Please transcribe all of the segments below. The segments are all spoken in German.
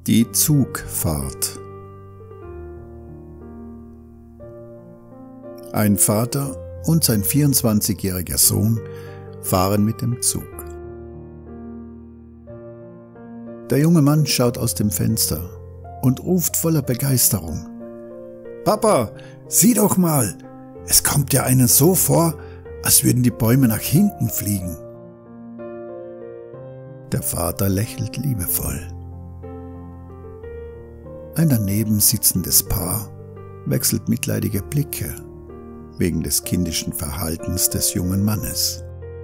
Die Zugfahrt. Ein Vater und sein 24-jähriger Sohn fahren mit dem Zug. Der junge Mann schaut aus dem Fenster und ruft voller Begeisterung: »Papa, sieh doch mal, es kommt ja einem so vor, als würden die Bäume nach hinten fliegen.« Der Vater lächelt liebevoll. Ein daneben sitzendes Paar wechselt mitleidige Blicke wegen des kindischen Verhaltens des jungen Mannes.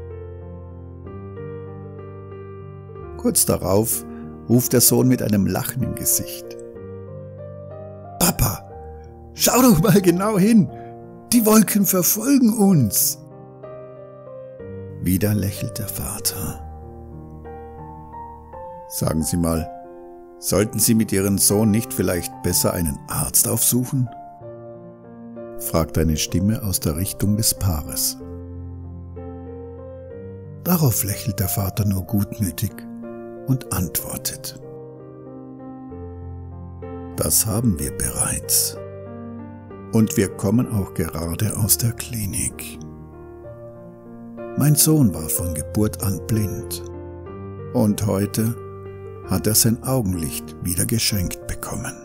Kurz darauf ruft der Sohn mit einem Lachen im Gesicht: »Papa, schau doch mal genau hin, die Wolken verfolgen uns!« Wieder lächelt der Vater. »Sagen Sie mal, sollten Sie mit Ihrem Sohn nicht vielleicht besser einen Arzt aufsuchen?« fragt eine Stimme aus der Richtung des Paares. Darauf lächelt der Vater nur gutmütig und antwortet: »Das haben wir bereits. Und wir kommen auch gerade aus der Klinik. Mein Sohn war von Geburt an blind und heute hat er sein Augenlicht wieder geschenkt bekommen.«